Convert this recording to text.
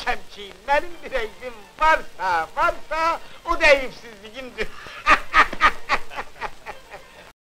demişəm ki, mənim bir eybim varsa, o da eyibsiz